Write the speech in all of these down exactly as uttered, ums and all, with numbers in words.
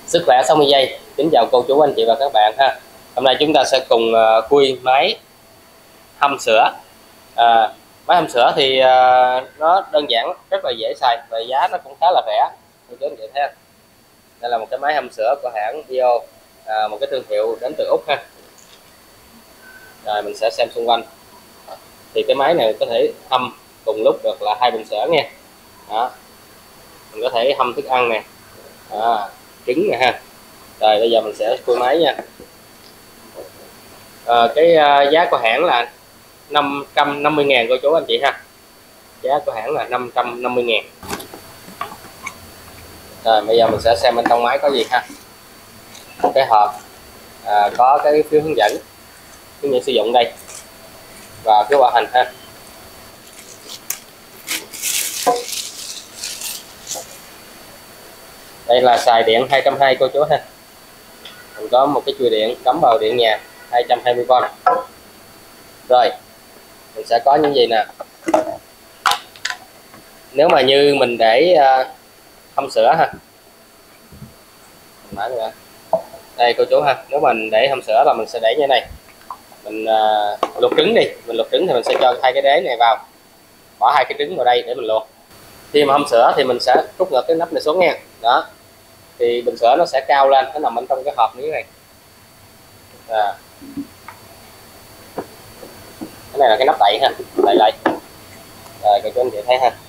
Sức khỏe sáu mươi giây. Kính chào cô chú anh chị và các bạn ha. Hôm nay chúng ta sẽ cùng uh, khui máy hâm sữa. À, máy hâm sữa thì uh, nó đơn giản, rất là dễ xài và giá nó cũng khá là rẻ. Cô chú anh chị thấy không? Đây là một cái máy hâm sữa của hãng Bio, à, một cái thương hiệu đến từ Úc ha. Rồi mình sẽ xem xung quanh. Thì cái máy này có thể hâm cùng lúc được là hai bình sữa nha. Đó. Mình có thể hâm thức ăn nè, à, trứng nè ha. Rồi bây giờ mình sẽ khui máy nha. À, cái uh, giá của hãng là năm trăm năm mươi ngàn cô chú anh chị ha. Giá của hãng là năm trăm năm mươi ngàn. Rồi bây giờ mình sẽ xem bên trong máy có gì ha. Cái hộp à, có cái phiếu hướng dẫn hướng dẫn sử dụng đây và phiếu bảo hành ha. Đây là xài điện hai trăm hai mươi cô chú ha. Mình có một cái chui điện cắm vào điện nhà hai trăm hai mươi V. Rồi mình sẽ có những gì nè. Nếu mà như mình để uh, hâm sữa ha, mình nữa. Đây cô chú ha, nếu mình để hâm sữa là mình sẽ để như này. Mình uh, luộc trứng đi, mình luộc trứng thì mình sẽ cho hai cái đế này vào, bỏ hai cái trứng vào đây để mình luộc. Khi mà hâm sữa thì mình sẽ rút ngược cái nắp này xuống nha. Đó, thì bình sữa nó sẽ cao lên, nó nằm bên trong cái hộp như thế này. À. Cái này là cái nắp đậy ha, đậy lại. Rồi cô chú anh chị thấy ha.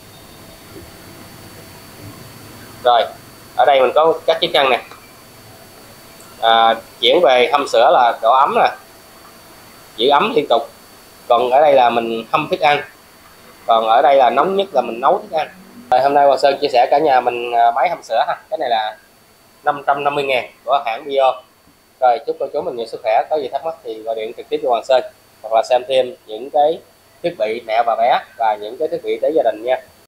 Rồi ở đây mình có các chức năng nè. À, chuyển về hâm sữa là độ ấm nè, giữ ấm liên tục. Còn ở đây là mình hâm thức ăn. Còn ở đây là nóng nhất là mình nấu thức ăn. Rồi, hôm nay Hoàng Sơn chia sẻ cả nhà mình máy hâm sữa ha. Cái này là năm trăm năm mươi ngàn của hãng Bio. Rồi chúc cô chú mình nhiều sức khỏe. Có gì thắc mắc thì gọi điện trực tiếp cho Hoàng Sơn, hoặc là xem thêm những cái thiết bị mẹ và bé và những cái thiết bị tới gia đình nha.